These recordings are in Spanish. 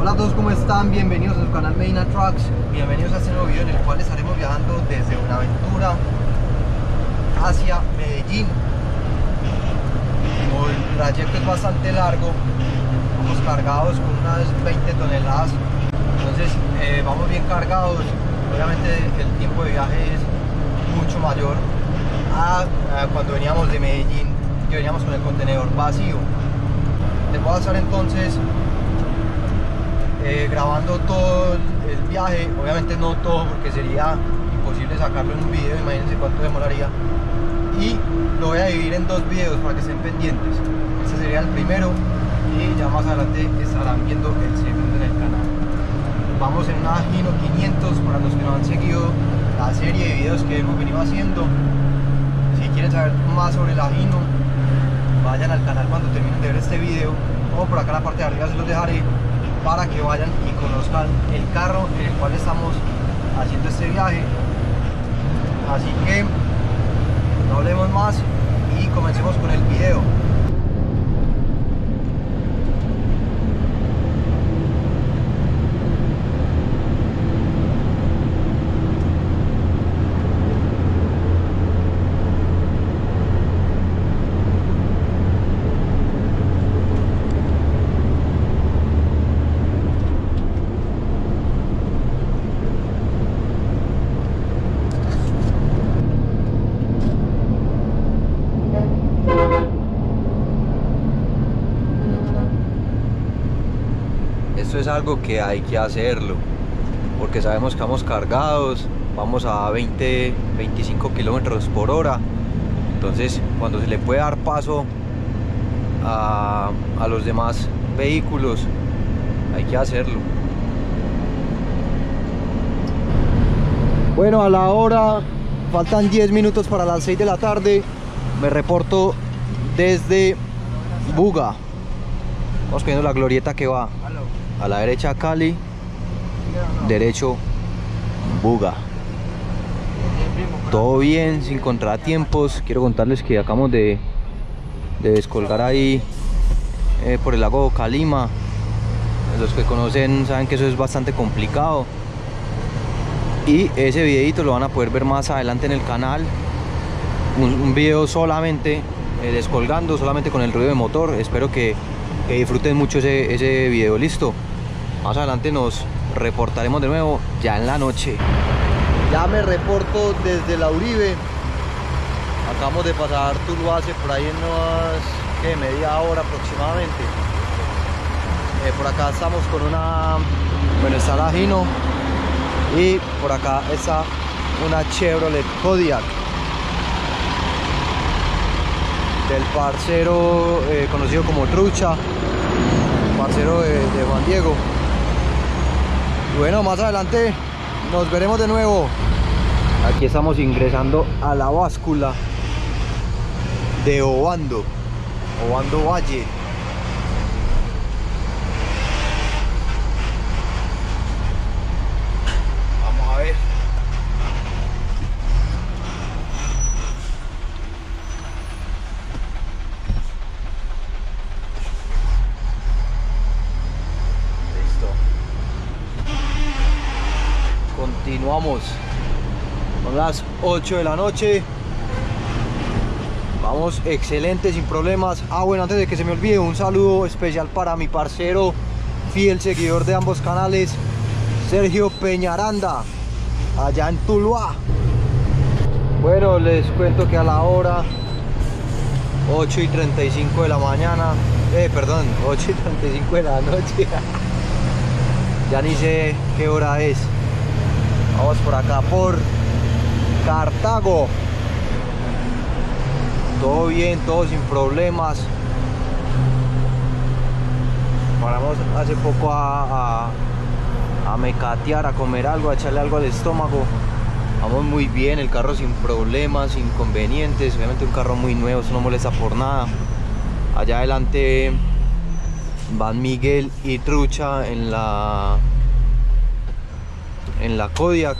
Hola a todos, ¿cómo están? Bienvenidos a su canal Medina Trucks. Bienvenidos a este nuevo video en el cual estaremos viajando desde Buenaventura hacia Medellín. Como el trayecto es bastante largo, vamos cargados con unas 20 toneladas. Entonces vamos bien cargados. Obviamente el tiempo de viaje es mucho mayor a cuando veníamos de Medellín, que veníamos con el contenedor vacío. Les voy a estar entonces grabando todo el viaje, obviamente no todo porque sería imposible sacarlo en un video, imagínense cuánto demoraría, y lo voy a dividir en dos videos para que estén pendientes. Este sería el primero y ya más adelante estarán viendo el segundo en el canal. Vamos en una Hino 500 para los que no han seguido la serie de videos que hemos venido haciendo. Si quieren saber más sobre la Hino, vayan al canal cuando terminen de ver este video, o por acá en la parte de arriba se los dejaré para que vayan y conozcan el carro en el cual estamos haciendo este viaje. Así que no hablemos más y comencemos con el video. Esto es algo que hay que hacerlo porque sabemos que vamos cargados, vamos a 20-25 kilómetros por hora. Entonces cuando se le puede dar paso a los demás vehículos, hay que hacerlo. Bueno, a la hora faltan 10 minutos para las 6 de la tarde. Me reporto desde Buga. Vamos viendo la glorieta que va a la derecha Cali, derecho Buga. Todo bien, sin contratiempos. Quiero contarles que acabamos de descolgar ahí por el lago Calima. Los que conocen saben que eso es bastante complicado, y ese videito lo van a poder ver más adelante en el canal. Un video solamente descolgando, solamente con el ruido de motor. Espero que disfruten mucho ese video. Listo, más adelante nos reportaremos de nuevo ya en la noche. Ya me reporto desde la Uribe. Acabamos de pasar Tuluá hace por ahí en unas media hora aproximadamente. Por acá estamos con está la Hino, y por acá está una Chevrolet Kodiaq del parcero conocido como Trucha, parcero de Juan Diego. Y bueno, más adelante nos veremos de nuevo. Aquí estamos ingresando a la báscula de Obando Valle. Vamos a ver. Continuamos, son las 8 de la noche, vamos excelente, sin problemas. Bueno, antes de que se me olvide, un saludo especial para mi parcero, fiel seguidor de ambos canales, Sergio Peñaranda, allá en Tuluá. Bueno, les cuento que a la hora 8:35 de la mañana, 8:35 de la noche, ya ni sé qué hora es. Vamos por acá por Cartago. Todo bien, todo sin problemas. Paramos hace poco a mecatear, a comer algo, a echarle algo al estómago. Vamos muy bien, el carro sin problemas, sin inconvenientes. Obviamente un carro muy nuevo, eso no molesta por nada. Allá adelante van Miguel y Trucha en la Kodiaq.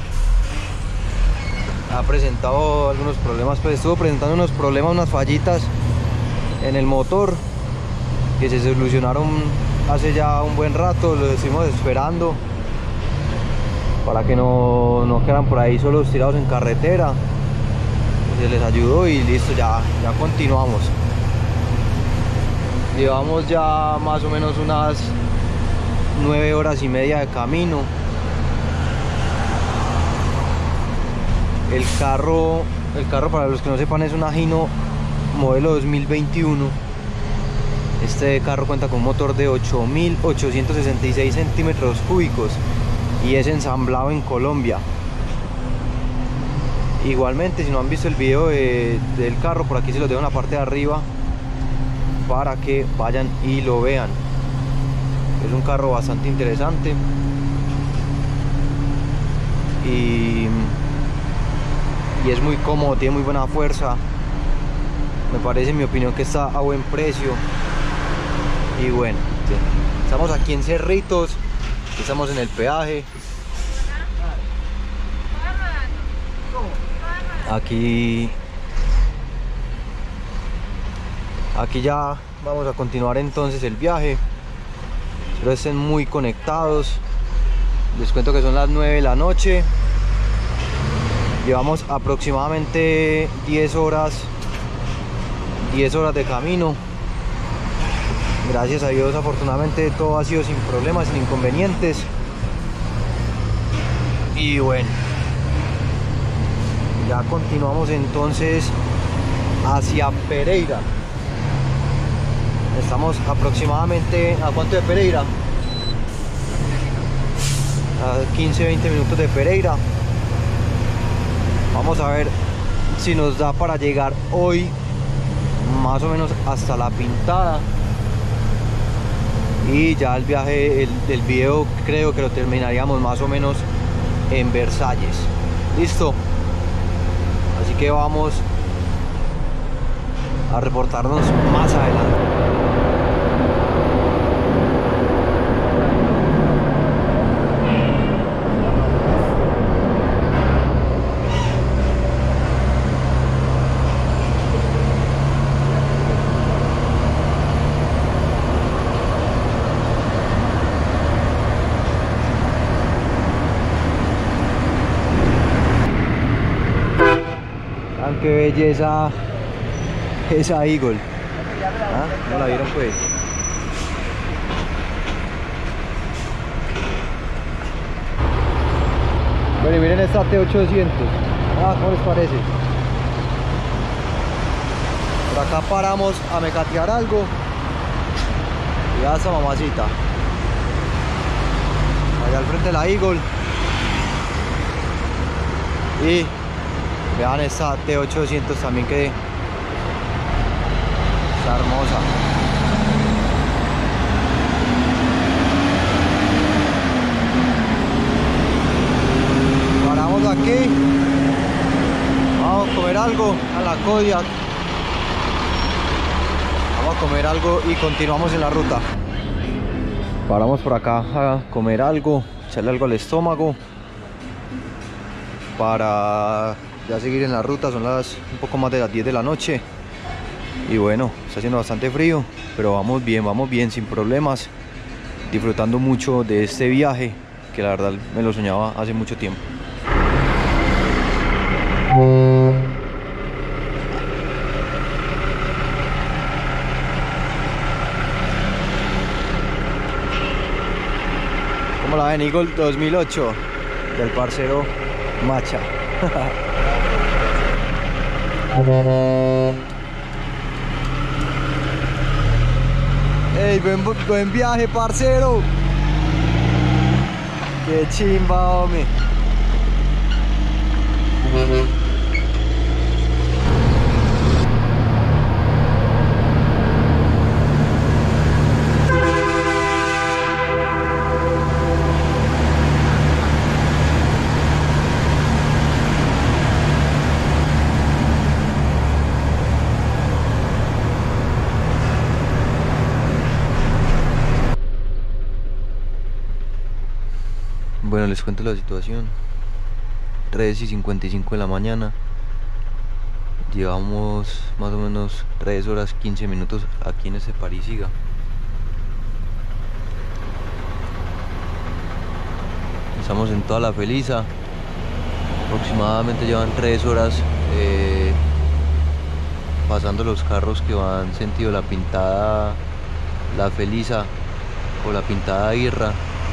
Ha presentado algunos problemas, pues estuvo presentando unos problemas, unas fallitas en el motor que se solucionaron hace ya un buen rato, los estuvimos esperando para que no quedaran por ahí solos tirados en carretera. Se les ayudó y listo, ya continuamos. Llevamos ya más o menos unas 9 horas y media de camino. El carro para los que no sepan es un Hino modelo 2021. Este carro cuenta con un motor de 8.866 centímetros cúbicos y es ensamblado en Colombia. Igualmente, si no han visto el video del carro, por aquí se los dejo en la parte de arriba para que vayan y lo vean. Es un carro bastante interesante y es muy cómodo, tiene muy buena fuerza. Me parece, en mi opinión, que está a buen precio. Y bueno, estamos aquí en Cerritos, estamos en el peaje. Aquí ya vamos a continuar entonces el viaje. Espero estén muy conectados. Les cuento que son las 9 de la noche. Llevamos aproximadamente 10 horas de camino. Gracias a Dios, afortunadamente todo ha sido sin problemas, sin inconvenientes. Y bueno, ya continuamos entonces hacia Pereira. Estamos aproximadamente ¿a cuánto de Pereira? A 15-20 minutos de Pereira. Vamos a ver si nos da para llegar hoy más o menos hasta La Pintada. Y ya el viaje, el video, creo que lo terminaríamos más o menos en Versalles. Listo. Así que vamos a reportarnos más adelante. Qué belleza esa Eagle. ¿Ah? ¿No la vieron pues? Bueno, y miren esta T800. Ah, ¿cómo les parece? Por acá paramos a mecatear algo. Y ya esa mamacita. Allá al frente de la Eagle. Y vean esta T800 también, que está hermosa. Paramos aquí. Vamos a comer algo a la Kodiak. Vamos a comer algo y continuamos en la ruta. Paramos por acá a comer algo, echarle algo al estómago para ya seguir en la ruta. Son un poco más de las 10 de la noche y bueno, está haciendo bastante frío, pero vamos bien, sin problemas, disfrutando mucho de este viaje que la verdad me lo soñaba hace mucho tiempo. ¿Cómo la ven? Eagle 2008 del parcero Macha. Ey, buen viaje, parcero. Qué chimba, hombre. Bueno, les cuento la situación. 3:55 de la mañana. Llevamos más o menos 3 horas 15 minutos aquí en este Parisiga. Estamos en toda la Felisa. Aproximadamente llevan 3 horas pasando los carros que van sentido La Pintada, La Felisa o La Pintada Irra,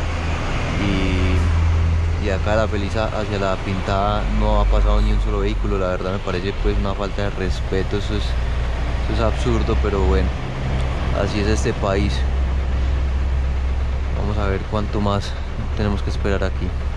y acá La Felisa hacia La Pintada no ha pasado ni un solo vehículo. La verdad me parece pues una falta de respeto, eso es absurdo, pero bueno, así es este país. Vamos a ver cuánto más tenemos que esperar aquí.